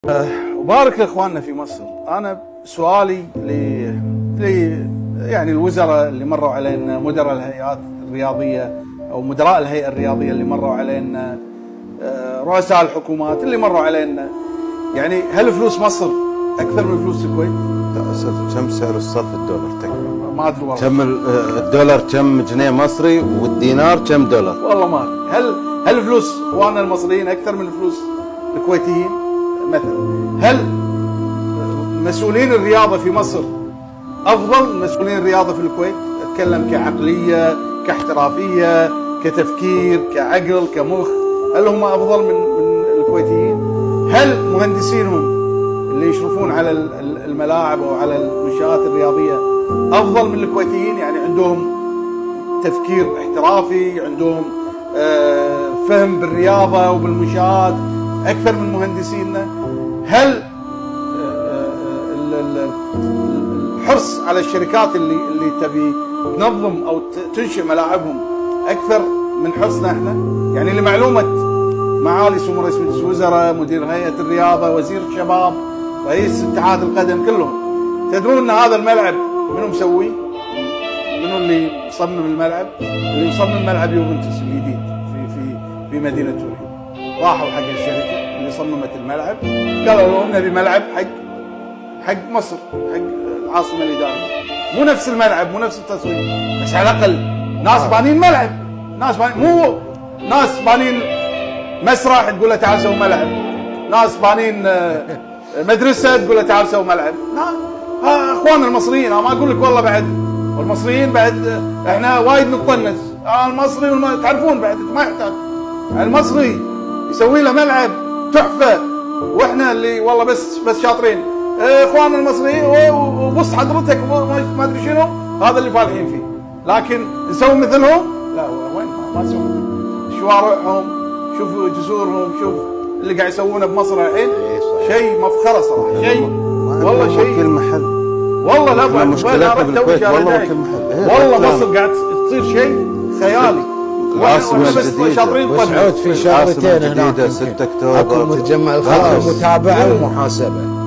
وبارك لاخواننا في مصر. انا سؤالي يعني الوزراء اللي مروا علينا، مدراء الهيئات الرياضيه او مدراء الهيئه الرياضيه اللي مروا علينا، رؤساء الحكومات اللي مروا علينا، يعني هل فلوس مصر اكثر من فلوس الكويت؟ لا استاذ، كم سعر الصرف الدولار تقريبا؟ ما ادري والله. كم الدولار، كم جنيه مصري، والدينار كم دولار؟ والله ما ادري. هل فلوس اخواننا المصريين اكثر من فلوس الكويتيين؟ مثلا هل مسؤولين الرياضه في مصر افضل من مسؤولين الرياضه في الكويت؟ اتكلم كعقليه، كاحترافيه، كتفكير، كعقل، كمخ، هل هم افضل من الكويتيين؟ هل مهندسينهم اللي يشرفون على الملاعب او على المنشآت الرياضيه افضل من الكويتيين؟ يعني عندهم تفكير احترافي، عندهم فهم بالرياضه وبالمنشآت اكثر من مهندسينا؟ هل الحرص على الشركات اللي تبي تنظم او تنشئ ملاعبهم اكثر من حرصنا احنا؟ يعني لمعلومه معالي سمو رئيس مجلس الوزراء، مدير هيئه الرياضه، وزير الشباب، رئيس اتحاد القدم، كلهم تدرون ان هذا الملعب منو مسويه؟ منو اللي مصمم الملعب؟ اللي مصمم ملعب يوفنتوس الجديد في مدينه تورين. راحوا حق الشركه اللي صممت الملعب، قالوا لهم نبي ملعب حق مصر، حق العاصمه الاداريه، مو نفس الملعب، مو نفس التصوير، بس على الاقل ناس بانين ملعب، ناس بانين، مو ناس بانين مسرح تقول له تعال سوي ملعب، ناس بانين مدرسه تقول له تعال سوي ملعب. ها اخواننا المصريين، انا ما اقول لك والله بعد، والمصريين بعد احنا وايد نطنز، المصري تعرفون بعد ما يحتاج المصري يسوي له ملعب تحفه، واحنا اللي والله بس شاطرين. اخواننا المصريين وبص حضرتك ما ادري شنو، هذا اللي فالحين فيه، لكن نسوي مثلهم؟ لا، وين ما نسوي. شوارعهم، شوفوا جسورهم، شوف اللي قاعد يسوونه بمصر الحين، شيء مفخره صراحه، شيء والله شيء. كل محل والله لا بعد مشكلتنا بالكويت، والله كل محل، والله مصر قاعد تصير شيء خيالي. العاصمة بس شاطرين وسعود في شهرتين هناك 6 اكتوبر اكو متجمع الخلق، متابعه ومحاسبه.